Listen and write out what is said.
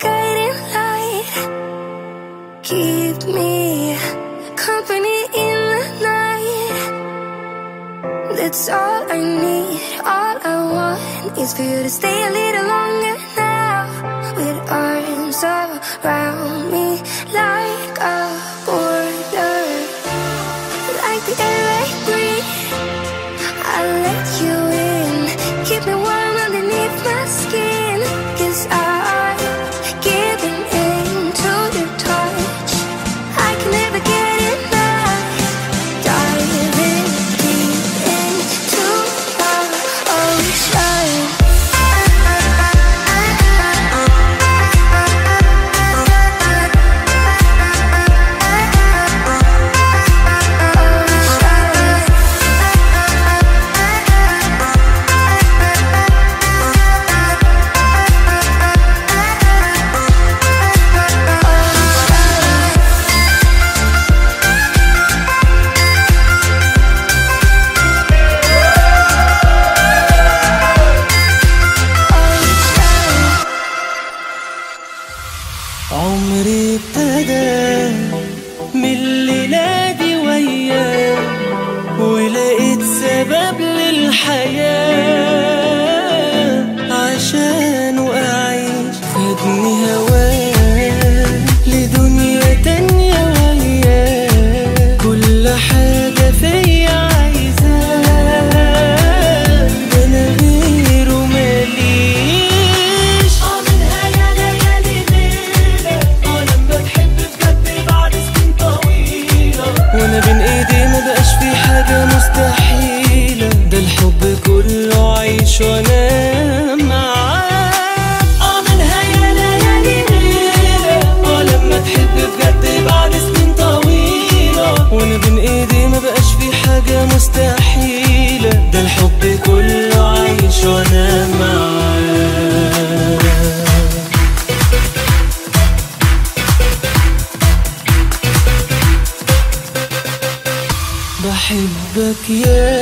guiding light. Keep me company in the night. That's all I need, all I want is for you to stay a little longer now. With arms around me like a border, like the air I breathe. I'll let you in, keep me warm underneath my skin. 'Cause I'm giving in to your touch. I can never get enough. Diving deep into the ocean. عمري ابتدى من الليلة دي وياك، ولقيت سبب للحياة عشان أعيش. خدني هواك لدنيا تانية وياك، كل حاجة فيا عايزاك، ده أنا غيره ماليش. منها يا ليالي ليلة لما تحب بجد بعد سنين طويلة، وأنا بين إيدي مبقاش في حاجة مستحيلة، ده الحب كله عيش وأنا معاك. منها يا ليالي ليلة لما تحب بجد بعد سنين طويلة، وأنا بين إيدي مبقاش في حاجة مستحيلة، ده الحب كله عيش وأنا معاك. بحبك يا